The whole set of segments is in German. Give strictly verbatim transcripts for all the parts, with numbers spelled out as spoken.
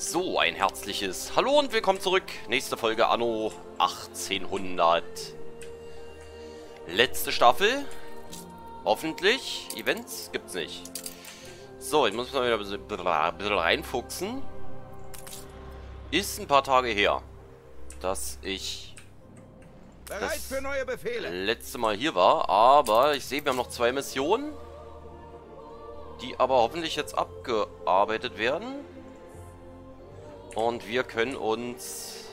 So, ein herzliches Hallo und willkommen zurück. Nächste Folge Anno achtzehnhundert. Letzte Staffel. Hoffentlich. Events gibt's nicht. So, ich muss mal wieder ein bisschen, ein bisschen reinfuchsen. Ist ein paar Tage her, dass ich Bereit für neue Befehle. letzte Mal hier war. Aber ich sehe, wir haben noch zwei Missionen, die aber hoffentlich jetzt abgearbeitet werden. Und wir können uns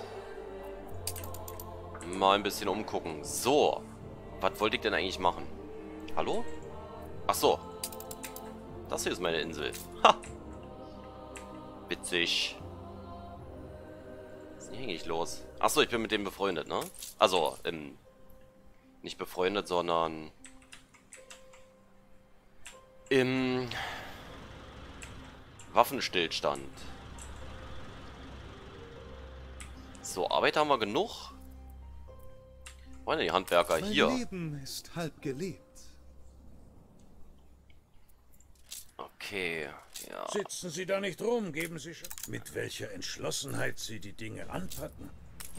mal ein bisschen umgucken. So, was wollte ich denn eigentlich machen? Hallo? Ach so. Das hier ist meine Insel. Ha! Witzig. Was ist denn hier eigentlich los? Ach so, ich bin mit dem befreundet, ne? Also, ähm, nicht befreundet, sondern im Waffenstillstand. So, Arbeit haben wir genug. Wo sind die Handwerker? Mein Hier. Leben ist halb gelebt. Okay, ja. Sitzen Sie da nicht rum, geben Sie schon. Mit welcher Entschlossenheit Sie die Dinge anpacken.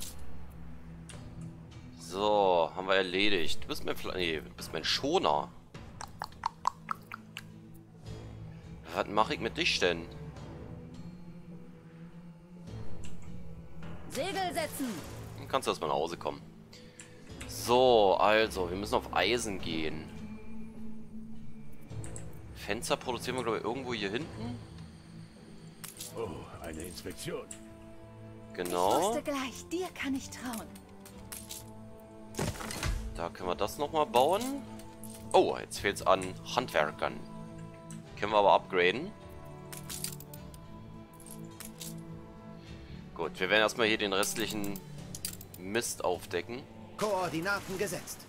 So, haben wir erledigt. Du bist mein, Fla nee, du bist mein Schoner. Was mache ich mit dich denn? Segel setzen! Dann kannst du erstmal nach Hause kommen. So, also, wir müssen auf Eisen gehen. Fenster produzieren wir, glaube ich, irgendwo hier hinten. Oh, eine Inspektion. Ich Genau. wusste gleich, dir kann ich trauen. Da können wir das nochmal bauen. Oh, jetzt fehlt es an Handwerkern. Können wir aber upgraden. Gut, wir werden erstmal hier den restlichen Mist aufdecken. Koordinaten gesetzt.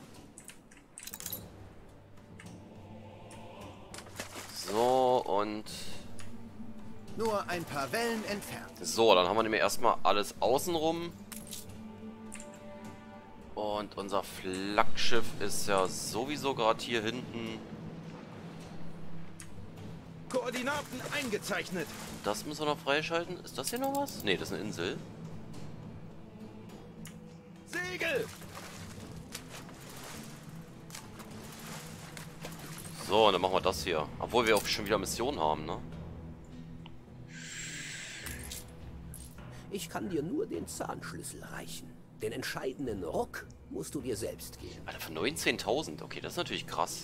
So, und... Nur ein paar Wellen entfernt. So, dann haben wir nämlich erstmal alles außenrum. Und unser Flaggschiff ist ja sowieso gerade hier hinten. Koordinaten eingezeichnet. Das müssen wir noch freischalten. Ist das hier noch was? Ne, das ist eine Insel. Segel! So, und dann machen wir das hier. Obwohl wir auch schon wieder Missionen haben, ne? Ich kann dir nur den Zahnschlüssel reichen. Den entscheidenden Ruck musst du dir selbst geben. Alter, für neunzehntausend. Okay, das ist natürlich krass.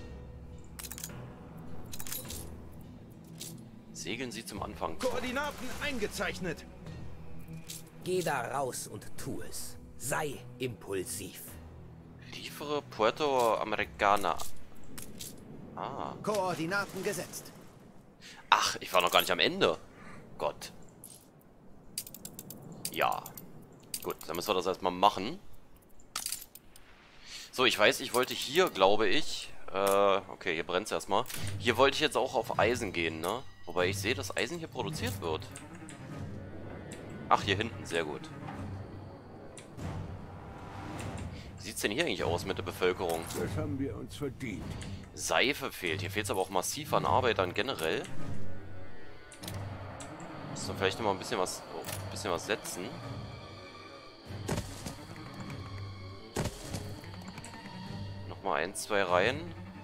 Segeln Sie zum Anfang. Koordinaten eingezeichnet. Geh da raus und tu es. Sei impulsiv. Liefere Puerto Americana. Ah. Koordinaten gesetzt. Ach, ich war noch gar nicht am Ende. Gott. Ja. Gut, dann müssen wir das erstmal machen. So, ich weiß, ich wollte hier, glaube ich... Äh, okay, hier brennt es erstmal. Hier wollte ich jetzt auch auf Eisen gehen, ne? Wobei ich sehe, dass Eisen hier produziert wird. Ach, hier hinten, sehr gut. Wie sieht es denn hier eigentlich aus mit der Bevölkerung? Das haben wir uns verdient. Seife fehlt. Hier fehlt es aber auch massiv an Arbeitern generell. Muss dann vielleicht noch mal ein bisschen was, oh, ein bisschen was setzen. Nochmal ein, zwei Reihen.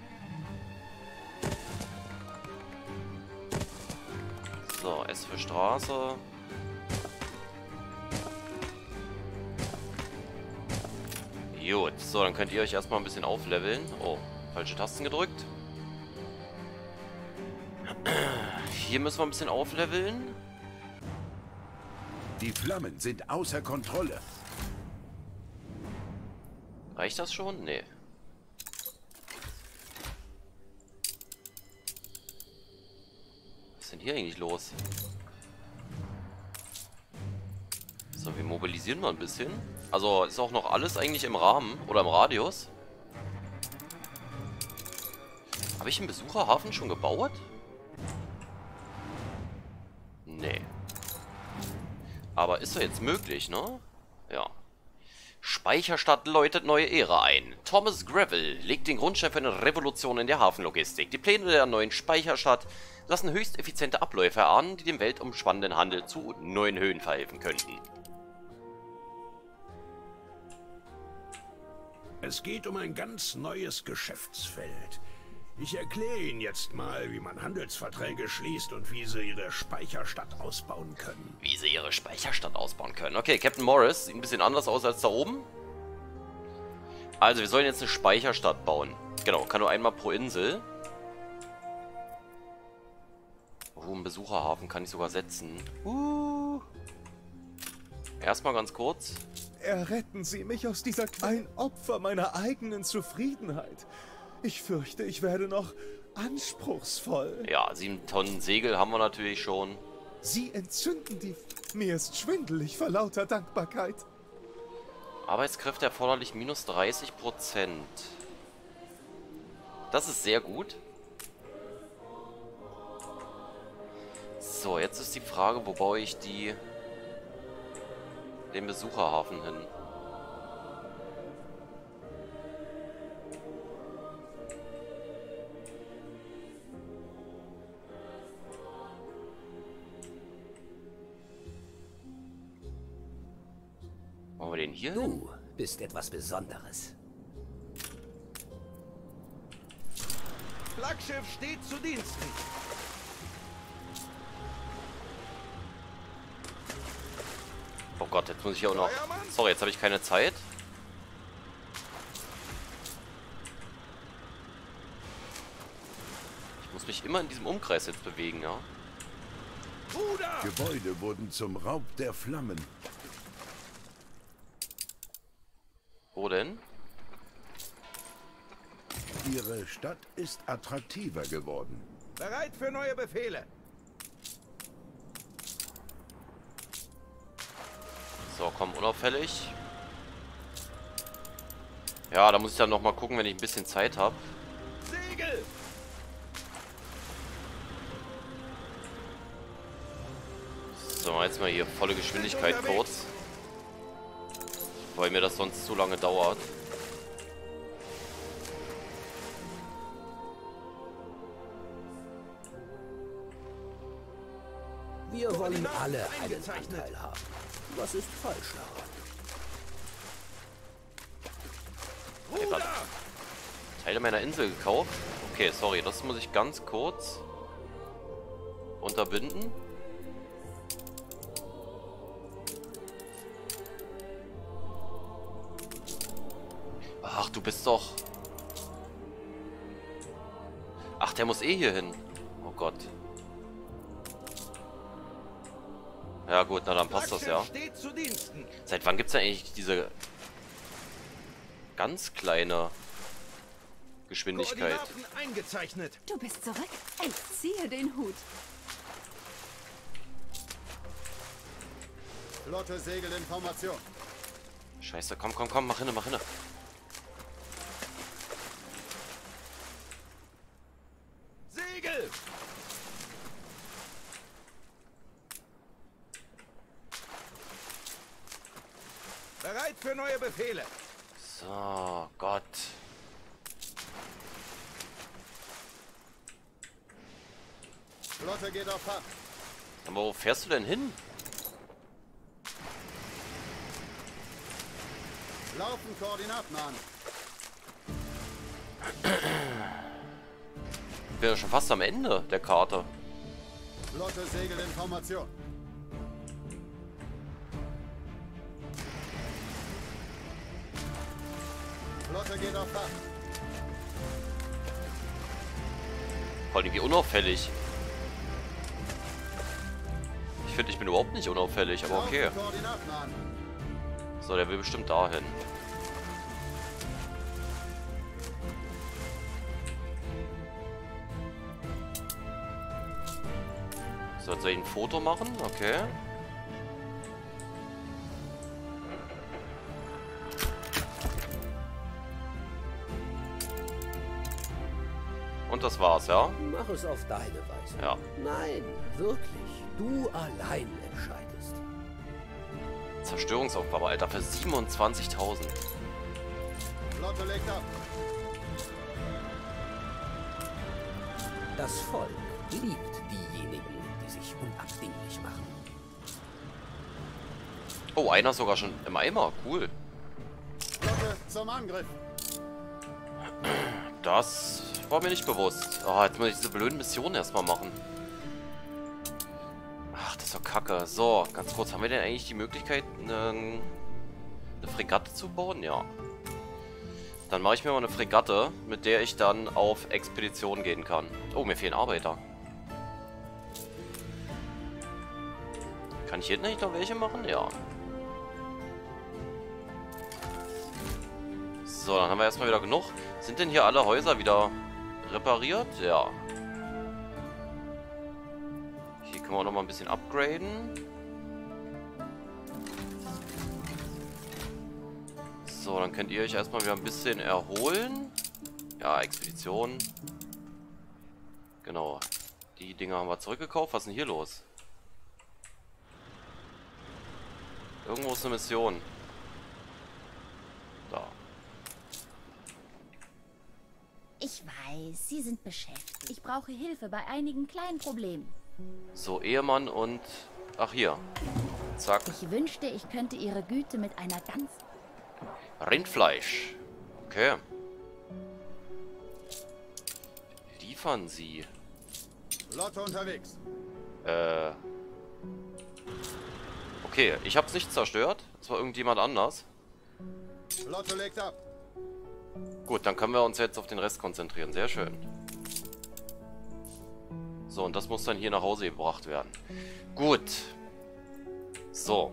So, S für Straße. Gut, so, dann könnt ihr euch erstmal ein bisschen aufleveln. Oh, falsche Tasten gedrückt. Hier müssen wir ein bisschen aufleveln. Die Flammen sind außer Kontrolle. Reicht das schon? Nee. Was ist denn hier eigentlich los? So, wir mobilisieren mal ein bisschen. Also ist auch noch alles eigentlich im Rahmen oder im Radius. Habe ich einen Besucherhafen schon gebaut? Nee. Aber ist ja jetzt möglich, ne? Ja. Speicherstadt läutet neue Ära ein. Thomas Gravel legt den Grundstein für eine Revolution in der Hafenlogistik. Die Pläne der neuen Speicherstadt lassen höchst effiziente Abläufe erahnen, die dem weltumspannenden Handel zu neuen Höhen verhelfen könnten. Es geht um ein ganz neues Geschäftsfeld. Ich erkläre Ihnen jetzt mal, wie man Handelsverträge schließt und wie Sie Ihre Speicherstadt ausbauen können. Wie sie ihre Speicherstadt ausbauen können. Okay, Captain Morris sieht ein bisschen anders aus als da oben. Also, wir sollen jetzt eine Speicherstadt bauen. Genau, kann nur einmal pro Insel. Oh, einen Besucherhafen kann ich sogar setzen. Uh. Erstmal ganz kurz. Erretten Sie mich aus dieser ein Opfer meiner eigenen Zufriedenheit. Ich fürchte, ich werde noch anspruchsvoll. Ja, sieben Tonnen Segel haben wir natürlich schon. Sie entzünden die... Mir ist schwindelig vor lauter Dankbarkeit. Arbeitskräfte erforderlich minus dreißig Prozent. Das ist sehr gut. So, jetzt ist die Frage, wo baue ich die... den Besucherhafen hin? Machen wir den hier hin? Du bist etwas Besonderes. Flaggschiff steht zu Diensten. Oh Gott, jetzt muss ich auch noch... Sorry, jetzt habe ich keine Zeit. Ich muss mich immer in diesem Umkreis jetzt bewegen, ja? Gebäude wurden zum Raub der Flammen. Wo denn? Ihre Stadt ist attraktiver geworden. Bereit für neue Befehle. So, komm, unauffällig. Ja, da muss ich dann noch mal gucken, wenn ich ein bisschen Zeit habe. Segel! So, jetzt mal hier volle Geschwindigkeit kurz. Weil mir das sonst zu lange dauert. Wir wollen alle einen Anteil haben. Was ist falsch daran? Ich habe Teile meiner Insel gekauft. Okay, sorry, das muss ich ganz kurz unterbinden. Ach, du bist doch... Ach, der muss eh hier hin. Oh Gott. Ja gut, na dann passt das ja. Steht zu Diensten. Seit wann gibt es denn eigentlich diese ganz kleine Geschwindigkeit? Koordinaten eingezeichnet. Du bist zurück. Ich ziehe den Hut. Flotte segelt in Formation. Scheiße, komm, komm, komm, mach hinne, mach hinne. Segel! Bereit für neue Befehle. So, Gott. Flotte geht auf Fahrt. Aber wo fährst du denn hin? Laufen Koordinaten an. Ich bin ja schon fast am Ende der Karte. Flotte segelt in Formation. Flotte geht auf Fahrt. Vor allem wie unauffällig. Ich finde, ich bin überhaupt nicht unauffällig, aber okay. Laufen Koordinaten an. So, der will bestimmt dahin. So, jetzt soll ich ein Foto machen? Okay. Und das war's, ja? Mach es auf deine Weise. Ja. Nein, wirklich. Du allein entscheidest. Zerstörungsaufgabe, Alter, für siebenundzwanzigtausend. Flotte legt ab. Das Volk liebt diejenigen, die sich unabdinglich machen. Oh, einer ist sogar schon im Eimer. Cool. Flotte zum Angriff. Das war mir nicht bewusst. Oh, jetzt muss ich diese blöden Missionen erstmal machen. Ach, das ist doch kacke. So, ganz kurz. Haben wir denn eigentlich die Möglichkeit, eine, eine Fregatte zu bauen? Ja. Dann mache ich mir mal eine Fregatte, mit der ich dann auf Expedition gehen kann. Oh, mir fehlen Arbeiter. Kann ich hier nicht noch welche machen? Ja. So, dann haben wir erstmal wieder genug. Sind denn hier alle Häuser wieder repariert? Ja. Hier können wir auch noch mal ein bisschen upgraden. So, dann könnt ihr euch erstmal wieder ein bisschen erholen. Ja, Expedition. Genau. Die Dinger haben wir zurückgekauft. Was ist denn hier los? Irgendwo ist eine Mission. Da. Ich weiß, Sie sind beschäftigt. Ich brauche Hilfe bei einigen kleinen Problemen. So, Ehemann und... Ach, hier. Zack. Ich wünschte, ich könnte Ihre Güte mit einer ganz... Rindfleisch. Okay. Liefern Sie. Flotte unterwegs. Äh. Okay, ich hab's nicht zerstört. Das war irgendjemand anders. Flotte legt ab. Gut, dann können wir uns jetzt auf den Rest konzentrieren. Sehr schön. So, und das muss dann hier nach Hause gebracht werden. Gut. So.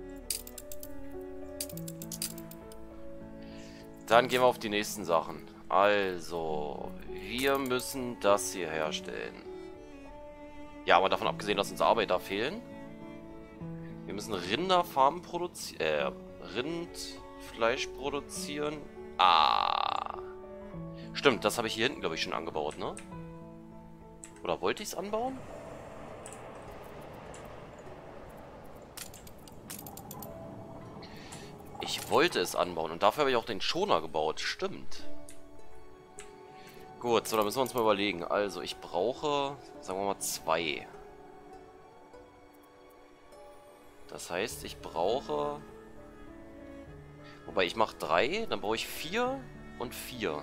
Dann gehen wir auf die nächsten Sachen. Also, wir müssen das hier herstellen. Ja, aber davon abgesehen, dass uns Arbeiter fehlen. Wir müssen Rinderfarmen produzieren. Äh, Rindfleisch produzieren. Ah. Stimmt, das habe ich hier hinten, glaube ich, schon angebaut, ne? Oder wollte ich es anbauen? Ich wollte es anbauen und dafür habe ich auch den Schoner gebaut. Stimmt. Gut, so, dann müssen wir uns mal überlegen. Also, ich brauche, sagen wir mal, zwei. Das heißt, ich brauche... Wobei, ich mache drei, dann brauche ich vier und vier.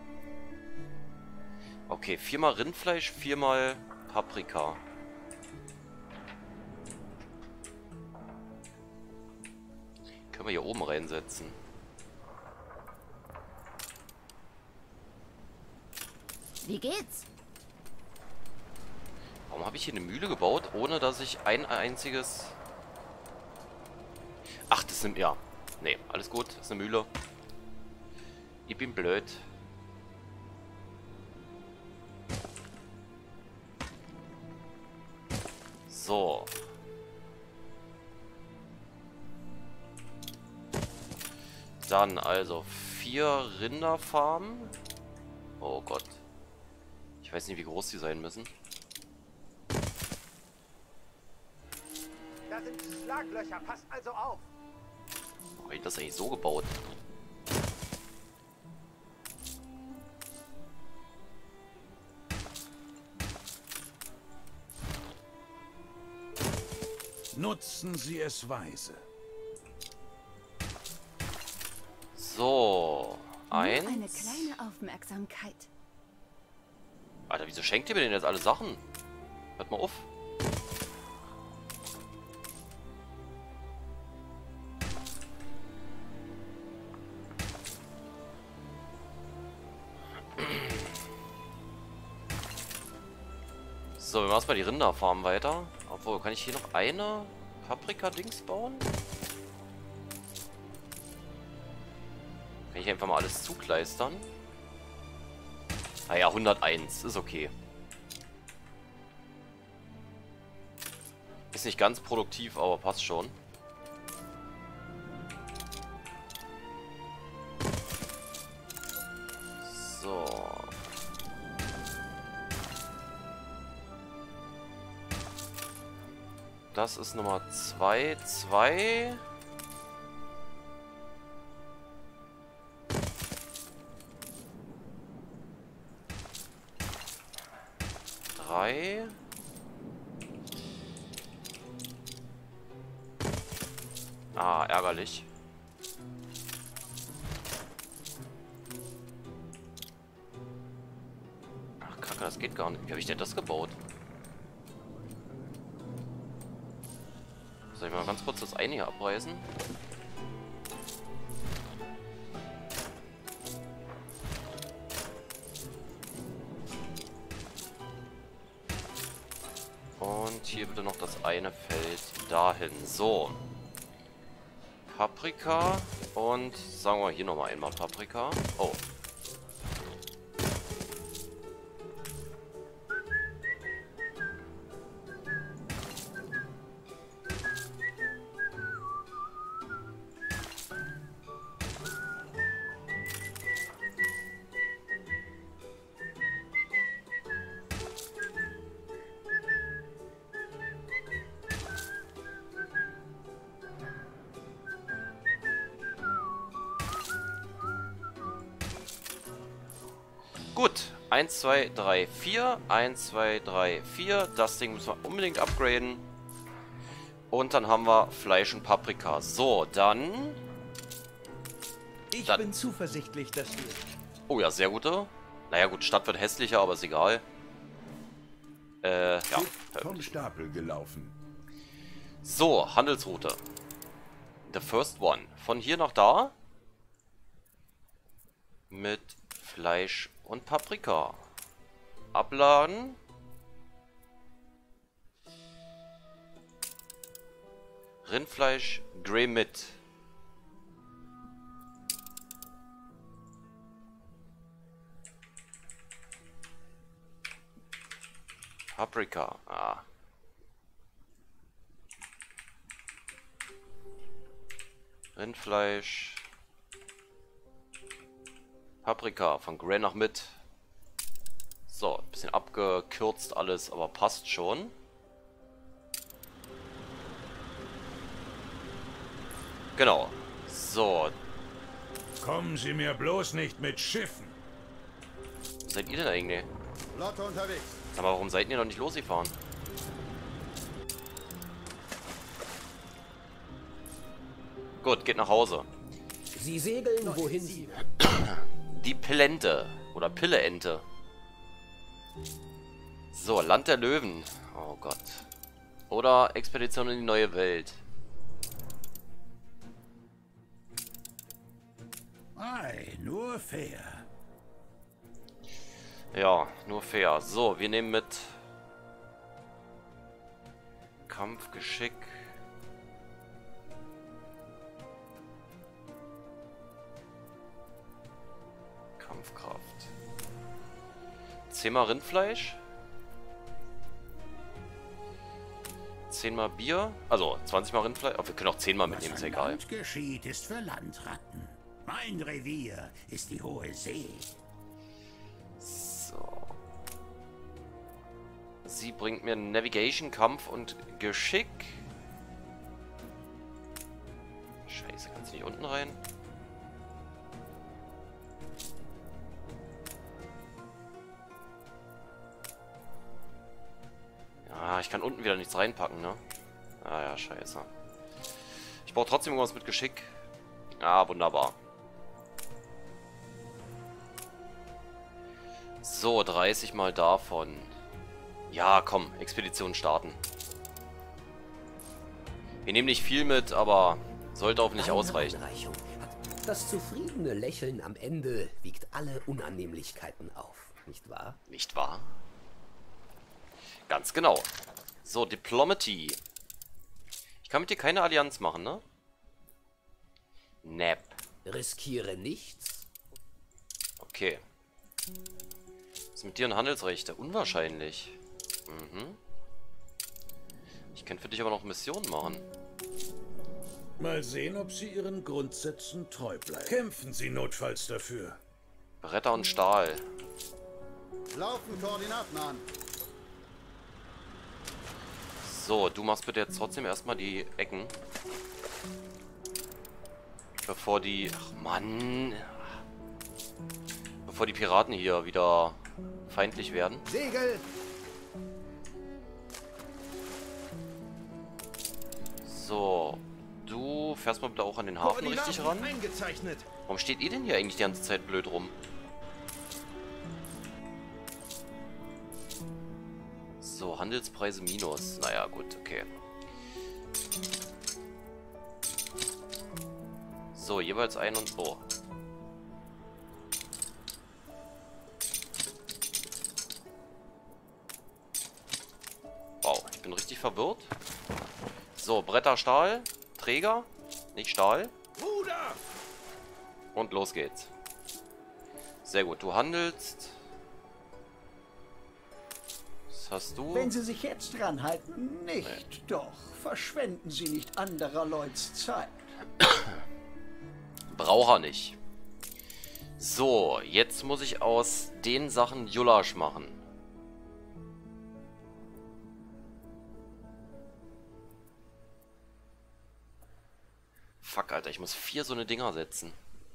Okay, viermal Rindfleisch, viermal Paprika. Können wir hier oben reinsetzen. Wie geht's? Warum habe ich hier eine Mühle gebaut, ohne dass ich ein einziges... Ach, das sind... Ja. Nee, alles gut. Das ist eine Mühle. Ich bin blöd. So. Dann also vier Rinderfarmen. Oh Gott. Ich weiß nicht, wie groß die sein müssen. Da sind Schlaglöcher, passt also auf. Warum habe ich das eigentlich so gebaut? Nutzen Sie es weise. So. Eins. Nur eine kleine Aufmerksamkeit. Alter, wieso schenkt ihr mir denn jetzt alle Sachen? Hört mal auf. So, wir machen erstmal die Rinderfarm weiter. Obwohl, kann ich hier noch eine Paprika-Dings bauen? Kann ich einfach mal alles zukleistern? Naja, hunderteins. Ist okay. Ist nicht ganz produktiv, aber passt schon. So. Das ist Nummer zwei. Zwei. zwei. Ah, ärgerlich. Ach, Kacke, das geht gar nicht. Wie habe ich denn das gebaut? Soll ich mal ganz kurz das eine hier abreißen? Und hier bitte noch das eine Feld dahin. So. Paprika. Und sagen wir hier nochmal einmal Paprika. Oh. Gut, eins, zwei, drei, vier, eins, zwei, drei, vier. Das Ding müssen wir unbedingt upgraden. Und dann haben wir Fleisch und Paprika. So, dann... Ich dann, bin zuversichtlich, dass wir... Oh ja, sehr gute. Naja gut, Stadt wird hässlicher, aber ist egal. Äh, ja. Vom Stapel gelaufen. So, Handelsroute. The first one. Von hier nach da. Mit Fleisch und Paprika. Abladen. Rindfleisch, Grey mit. Paprika. Ah. Rindfleisch. Paprika von Grey nach mit. So, ein bisschen abgekürzt alles, aber passt schon. Genau. So. Kommen Sie mir bloß nicht mit Schiffen. Wo seid ihr denn eigentlich? Flotte unterwegs. Aber warum seid ihr noch nicht losgefahren? Gut, geht nach Hause. Sie segeln, wohin sie... Die Pillente. Oder Pilleente. So, Land der Löwen. Oh Gott. Oder Expedition in die neue Welt. Ei, nur fair. Ja, nur fair. So, wir nehmen mit Kampfgeschick. Kampfkraft. zehnmal Rindfleisch. zehnmal Bier. Also zwanzigmal Rindfleisch. Oh, wir können auch zehnmal mitnehmen, ist egal. Was geschieht, ist für Landratten. Mein Revier ist die hohe See. So. Sie bringt mir Navigation, Kampf und Geschick. Scheiße, kannst du nicht unten rein? Ja, ich kann unten wieder nichts reinpacken, ne? Ah ja, scheiße. Ich brauche trotzdem irgendwas mit Geschick. Ah, wunderbar. So, dreißig mal davon. Ja, komm, Expedition starten. Wir nehmen nicht viel mit, aber sollte auch nicht ausreichen. Das zufriedene Lächeln am Ende wiegt alle Unannehmlichkeiten auf, nicht wahr? Nicht wahr? Ganz genau. So, Diplomatie. Ich kann mit dir keine Allianz machen, ne? Nap. Riskiere nichts. Okay. Was ist mit dir und Handelsrechte? Unwahrscheinlich. Mhm. Ich kann für dich aber noch Missionen machen. Mal sehen, ob Sie Ihren Grundsätzen treu bleiben. Kämpfen Sie notfalls dafür. Bretter und Stahl. Laufen Koordinaten an. So, du machst bitte jetzt trotzdem erstmal die Ecken. Bevor die... Ach Mann. Bevor die Piraten hier wieder feindlich werden. Segel! So. Du fährst mal bitte auch an den Hafen richtig ran. Eingezeichnet. Warum steht ihr denn hier eigentlich die ganze Zeit blöd rum? So, Handelspreise minus. Naja, gut, okay. So, jeweils ein und so. Wow, ich bin richtig verwirrt. So, Bretter, Stahl, Träger, nicht Stahl. Bruder! Und los geht's. Sehr gut, du handelst. Was hast du? Wenn Sie sich jetzt dran halten, nicht nee. Doch. Verschwenden Sie nicht anderer Leuts Zeit. Braucht er nicht. So, jetzt muss ich aus den Sachen Julasch machen. Fuck, Alter, ich muss vier so eine Dinger setzen.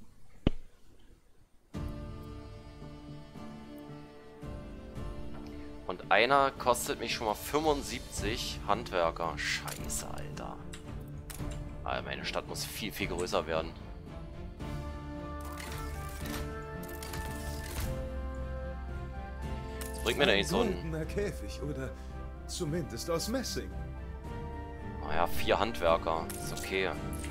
Und einer kostet mich schon mal fünfundsiebzig Handwerker. Scheiße, Alter. Alter, meine Stadt muss viel, viel größer werden. Das bringt mir da nicht so ein... goldener Käfig oder zumindest aus Messing. Naja, vier Handwerker. Ist okay.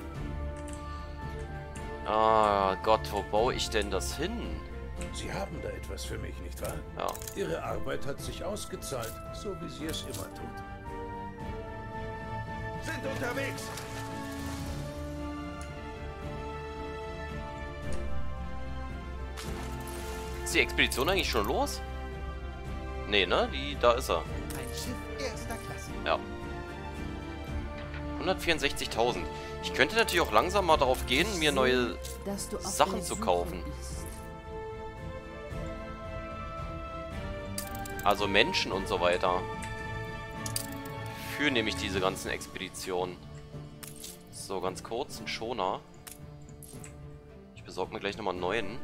Ah, Gott, wo baue ich denn das hin? Sie haben da etwas für mich, nicht wahr? Ja. Ihre Arbeit hat sich ausgezahlt, so wie sie es immer tut. Sind unterwegs. Ist die Expedition eigentlich schon los? Nee, ne? Die, da ist er. Ein Schiff erster Klasse. Ja. hundertvierundsechzigtausend. Ich könnte natürlich auch langsam mal darauf gehen, mir neue Sachen zu kaufen. Also Menschen und so weiter. Für nämlich diese ganzen Expeditionen. So, ganz kurz, ein Schoner. Ich besorge mir gleich nochmal einen neuen.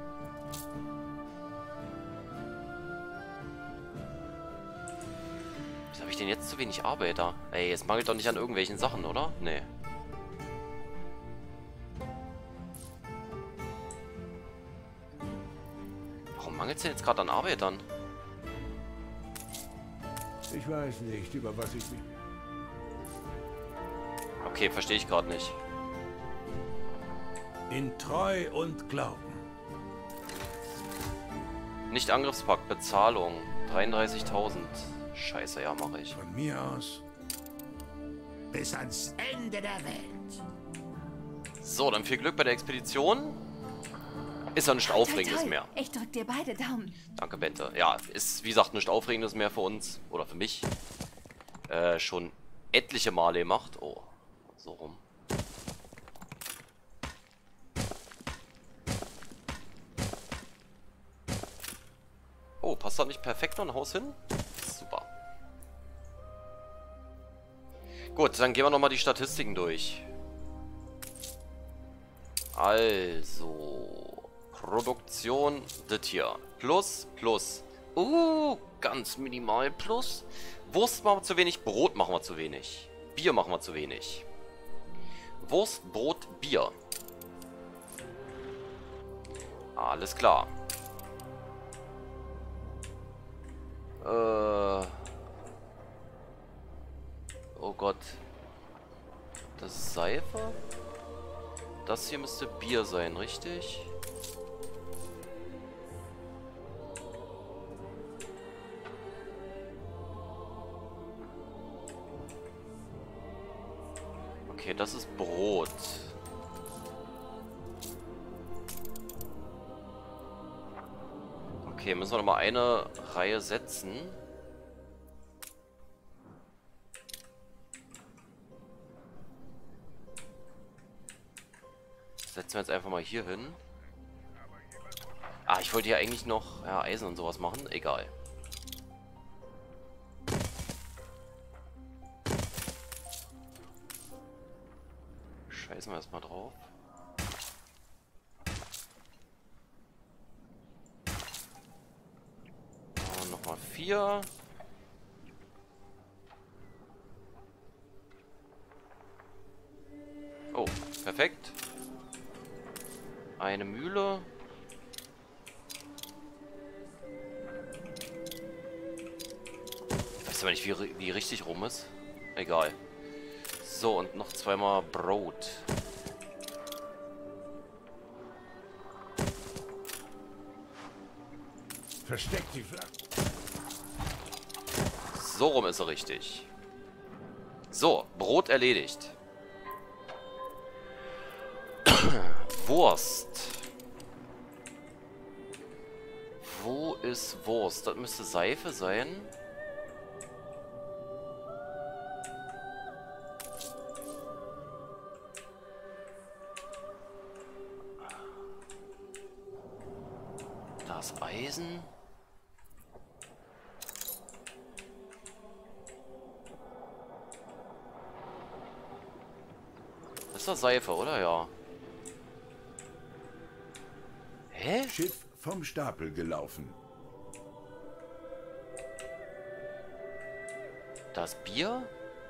Wieso habe ich denn jetzt zu wenig Arbeiter? Ey, es mangelt doch nicht an irgendwelchen Sachen, oder? Nee. Warum mangelt es denn jetzt gerade an Arbeitern? Ich weiß nicht, über was ich mich... Okay, verstehe ich gerade nicht. In Treu und Glauben. Nicht Angriffspakt, Bezahlung. dreiunddreißigtausend. Scheiße, ja, mache ich. Von mir aus. Bis ans Ende der Welt. So, dann viel Glück bei der Expedition. Ist ja nichts Aufregendes Toll. mehr. Ich drück dir beide Daumen. Danke, Bente. Ja, ist wie gesagt nichts Aufregendes mehr für uns. Oder für mich. Äh, schon etliche Male gemacht. Oh, so rum. Oh, passt da nicht perfekt noch ein Haus hin? Super. Gut, dann gehen wir nochmal die Statistiken durch. Also... Produktion, das hier. Plus, plus. Uh, ganz minimal plus. Wurst machen wir zu wenig, Brot machen wir zu wenig. Bier machen wir zu wenig. Wurst, Brot, Bier. Alles klar. Äh. Oh Gott. Das ist Seife? Das hier müsste Bier sein, richtig? Okay, das ist Brot. Okay, müssen wir noch mal eine Reihe setzen. Setzen wir jetzt einfach mal hier hin. Ah, ich wollte ja eigentlich noch ja, Eisen und sowas machen. Egal. Scheißen wir erstmal drauf. Und nochmal vier. Perfekt. Eine Mühle. Ich weiß aber nicht, wie, wie richtig rum ist. Egal. So, und noch zweimal Brot. Versteck die Flagge. So rum ist er richtig. So, Brot erledigt. Wurst. Wo ist Wurst? Das müsste Seife sein. Da ist Eisen. Das ist doch Seife, oder? Ja. Hä? Schiff vom Stapel gelaufen. Das Bier?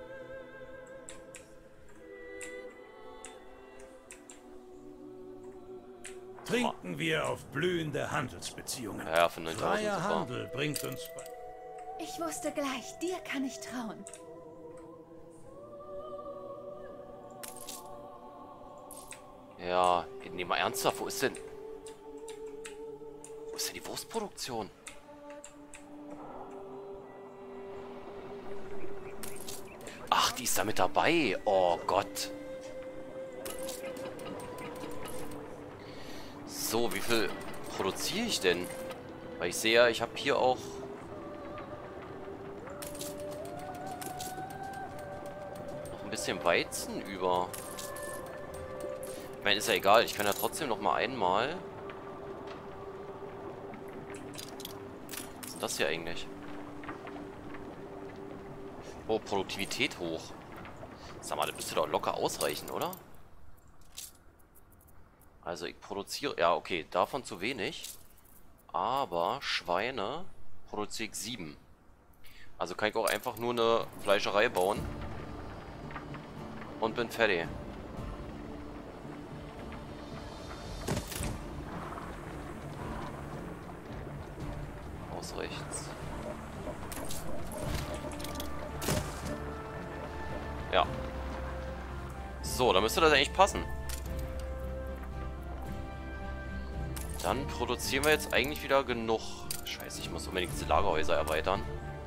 Trinken wir auf blühende Handelsbeziehungen. Ja, für neuntausend Freier super. Handel bringt uns... Ich wusste gleich, dir kann ich trauen. Ja, nee, mal ernsthaft, wo ist denn... Wo ist denn die Wurstproduktion? Ach, die ist da mit dabei. Oh Gott. So, wie viel produziere ich denn? Weil ich sehe ja, ich habe hier auch... noch ein bisschen Weizen über. Ich meine, ist ja egal. Ich kann ja trotzdem noch mal einmal... Was ist das hier eigentlich? Oh, Produktivität hoch. Sag mal, das müsste doch locker ausreichen, oder? Also ich produziere... Ja, okay, davon zu wenig. Aber Schweine produziere ich sieben. Also kann ich auch einfach nur eine Fleischerei bauen. Und bin fertig. Aus rechts. Ja. So, dann müsste das eigentlich passen. Dann produzieren wir jetzt eigentlich wieder genug. Scheiße, ich muss unbedingt diese Lagerhäuser erweitern.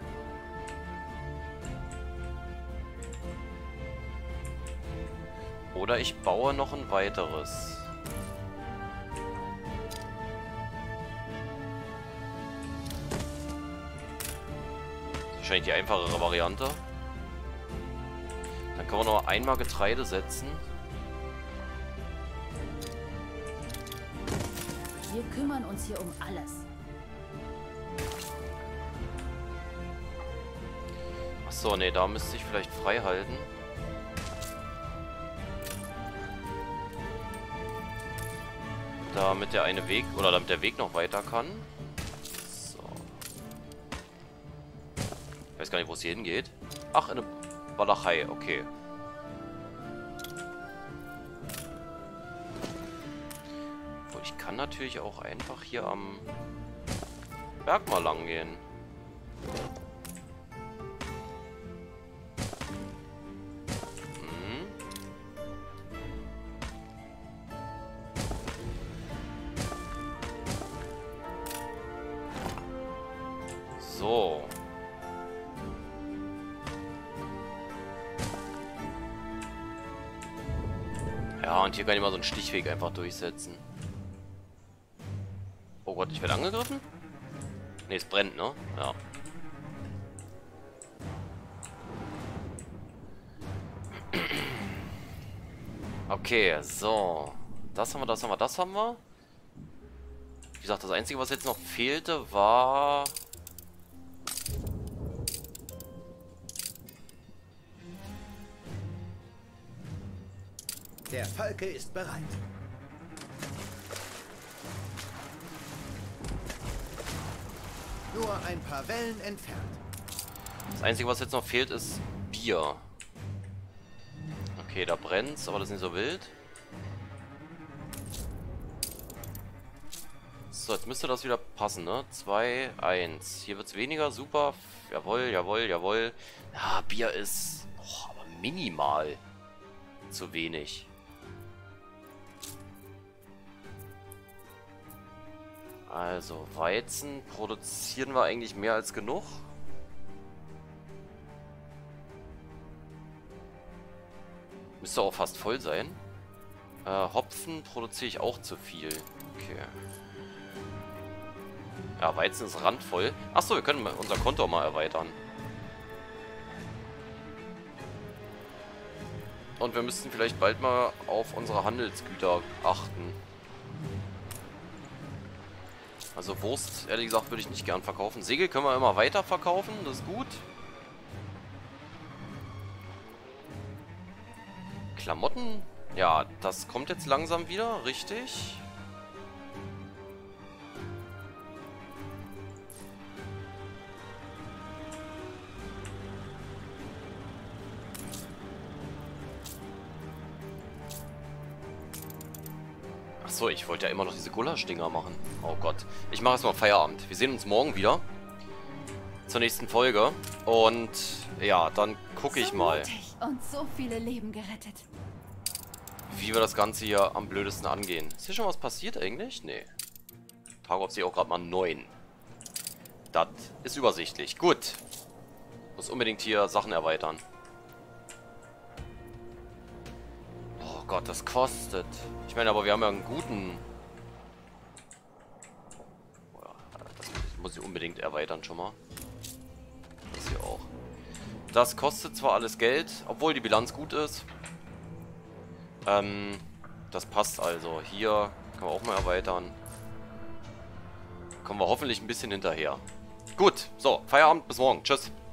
Oder ich baue noch ein weiteres. Wahrscheinlich die einfachere Variante. Dann können wir noch einmal Getreide setzen. Wir kümmern uns hier um alles. Achso, ne, da müsste ich vielleicht frei halten. Damit der eine Weg, oder damit der Weg noch weiter kann. So. Ich weiß gar nicht, wo es hier hingeht. Ach, in eine Walachei, okay. So, ich kann natürlich auch einfach hier am Berg mal lang gehen. Hm. So. Ja, und hier kann ich mal so einen Stichweg einfach durchsetzen. Oh Gott, ich werde angegriffen? Ne, es brennt, ne? Ja. Okay, so. Das haben wir, das haben wir, das haben wir. Wie gesagt, das Einzige, was jetzt noch fehlte, war... Der Falke ist bereit. Nur ein paar Wellen entfernt. Das Einzige, was jetzt noch fehlt, ist Bier. Okay, da brennt's, aber das ist nicht so wild. So, jetzt müsste das wieder passen, ne? zwei, eins. Hier wird es weniger, super. Jawohl, jawohl, jawohl. Ja, Bier ist oh, aber minimal zu wenig. Also, Weizen produzieren wir eigentlich mehr als genug. Müsste auch fast voll sein. Äh, Hopfen produziere ich auch zu viel. Okay. Ja, Weizen ist randvoll. Achso, wir können unser Konto auch mal erweitern. Und wir müssten vielleicht bald mal auf unsere Handelsgüter achten. Also Wurst, ehrlich gesagt, würde ich nicht gern verkaufen. Segel können wir immer weiter verkaufen, das ist gut. Klamotten, ja, das kommt jetzt langsam wieder, richtig. Achso, ich wollte ja immer noch diese Gulasch-Dinger machen. Oh Gott. Ich mache erstmal Feierabend. Wir sehen uns morgen wieder. Zur nächsten Folge. Und ja, dann gucke ich So mal, mutig und so viele Leben gerettet. wie wir das Ganze hier am blödesten angehen. Ist hier schon was passiert eigentlich? Nee. Tag auf sich auch gerade mal neun. Das ist übersichtlich. Gut. Muss unbedingt hier Sachen erweitern. Oh Gott, das kostet. Ich meine, aber wir haben ja einen guten... Das muss ich unbedingt erweitern schon mal. Das hier auch. Das kostet zwar alles Geld, obwohl die Bilanz gut ist. Ähm, das passt also. Hier können wir auch mal erweitern. Kommen wir hoffentlich ein bisschen hinterher. Gut, so, Feierabend, bis morgen. Tschüss.